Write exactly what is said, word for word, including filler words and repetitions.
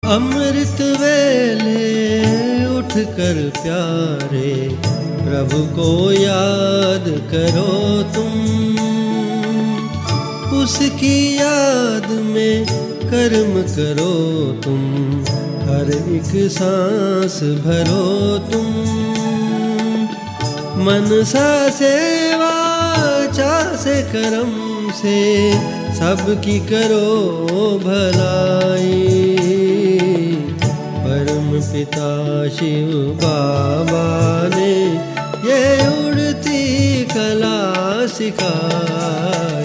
अमृत वेले उठ कर प्यारे प्रभु को याद करो तुम। उसकी याद में कर्म करो तुम, हर एक सांस भरो तुम। मनसा सेवा चासे कर्म से सबकी करो भलाई। परम पिता शिव बाबा ने ये उड़ती कला सिखाई।